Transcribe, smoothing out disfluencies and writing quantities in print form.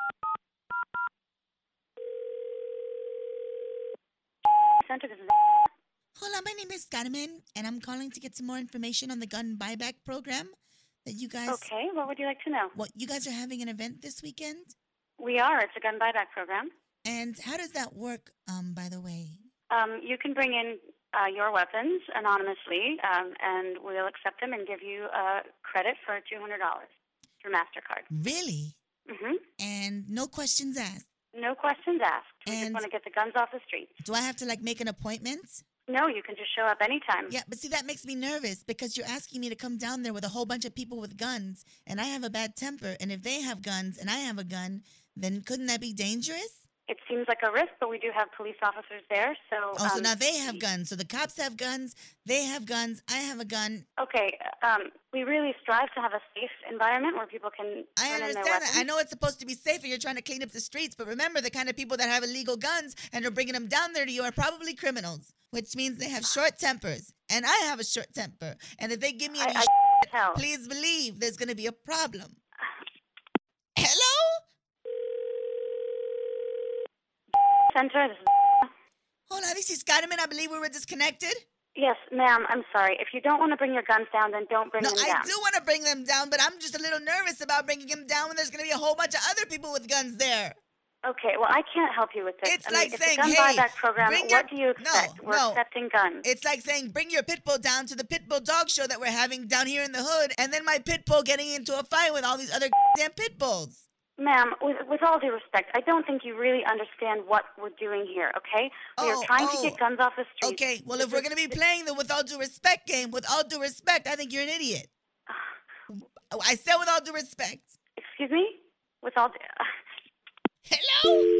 Center, this is... Hola, my name is Carmen, and I'm calling to get some more information on the gun buyback program that you guys. Okay, what would you like to know? What you guys are having an event this weekend, We are. It's a gun buyback program. and how does that work? By the way. You can bring in your weapons anonymously, and we'll accept them and give you credit for $200 through MasterCard. Really? Mm-hmm. And no questions asked. No questions asked. We just And- want to get the guns off the streets. Do I have to make an appointment? No, you can just show up anytime. Yeah, but see, that makes me nervous because you're asking me to come down there with a whole bunch of people with guns, and I have a bad temper. And if they have guns and I have a gun, then couldn't that be dangerous? It seems like a risk, but we do have police officers there, so... Oh, so now they have guns. So the cops have guns, they have guns, I have a gun. Okay, we really strive to have a safe environment where people can I turn in their understand weapons. that. I know it's supposed to be safe and you're trying to clean up the streets, but remember, the kind of people that have illegal guns and are bringing them down there to you are probably criminals, which means they have short tempers. And I have a short temper. And if they give me any I shit, tell. please believe there's going to be a problem. Hello? Center, this is... Hola, this is Carmen. I believe we were disconnected. Yes, ma'am, I'm sorry. If you don't want to bring your guns down, then don't bring No, them I down. do want to bring them down, but I'm just a little nervous about bringing them down when there's going to be a whole bunch of other people with guns there. Okay, well, I can't help you with this. It's like it's saying, a gun hey, buyback program. bring What your- do you expect? No, We're no. accepting guns. It's like saying, bring your pit bull down to the pit bull dog show that we're having down here in the hood, and then my pit bull getting into a fight with all these other damn pit bulls. Ma'am, with all due respect, I don't think you really understand what we're doing here, okay? We are trying to get guns off the streets. Okay, well, if we're going to be playing the with all due respect game, with all due respect, I think you're an idiot. I said with all due respect. Excuse me? With all... Hello?